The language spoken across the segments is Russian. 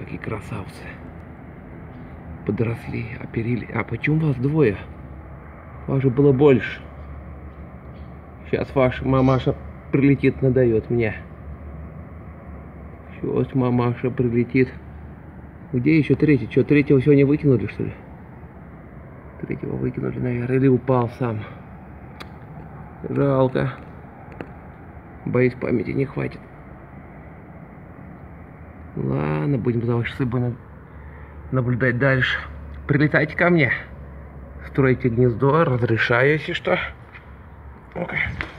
какие красавцы. Подросли, оперили. А почему вас двое? Вас же было больше. Сейчас ваша мамаша прилетит, надает мне. Сейчас мамаша прилетит. Где еще третий? Что, третьего сегодня выкинули, что ли? Третьего выкинули, наверное, или упал сам. Жалко. Боюсь, памяти не хватит. Ладно, будем за вашей судьбой наблюдать дальше. Прилетайте ко мне. Стройте гнездо, разрешаю, если что. Ну-ка.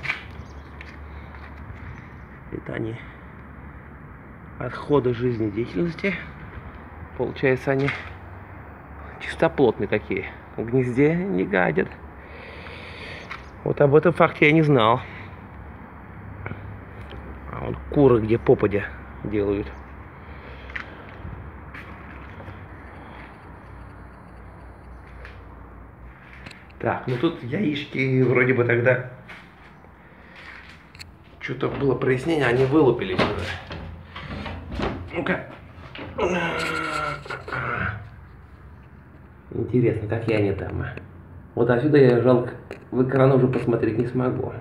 Это они отходы жизнедеятельности. Получается, они чистоплотные такие. В гнезде не гадят. Вот об этом факте я не знал. А вон куры где попадя делают. Так, ну тут яички вроде бы тогда что-то было прояснение, они вылупились уже. Ну-ка. Интересно, какие они там. Вот отсюда я жалко в экран уже посмотреть не смогу.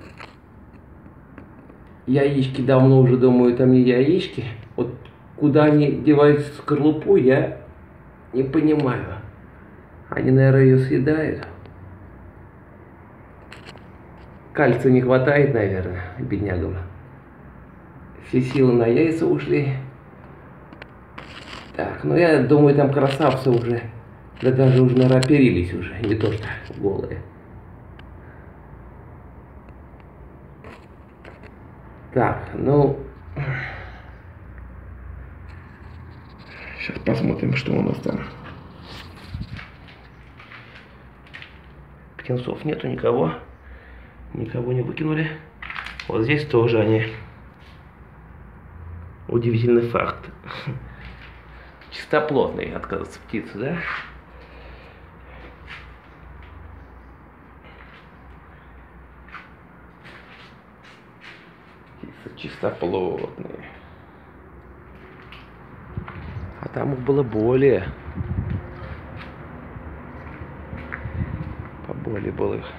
Яички давно уже думаю, там не яички. Вот куда они девают скорлупу, я не понимаю. Они, наверное, ее съедают. Кальция не хватает, наверное, беднягам. Все силы на яйца ушли. Так, ну я думаю, там красавцы уже. Да даже уже, наверное, оперились уже, не то что голые. Так, ну... Сейчас посмотрим, что у нас там. Птенцов нету никого. Никого не выкинули. Вот здесь тоже они. Удивительный факт. Чистоплотные, оказывается, птицы, да? Птицы чистоплотные. А там их было более. Поболее было их.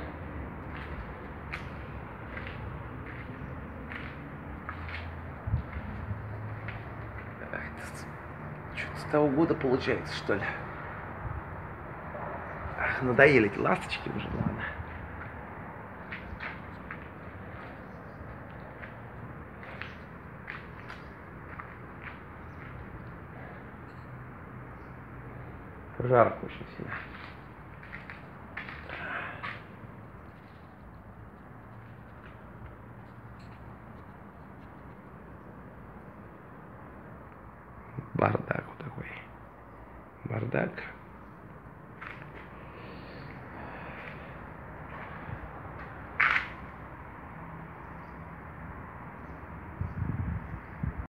Что-то с того года получается, что ли? Ах, надоели эти ласточки уже, ладно. Жарко очень сильно. Бардак вот такой. Бардак.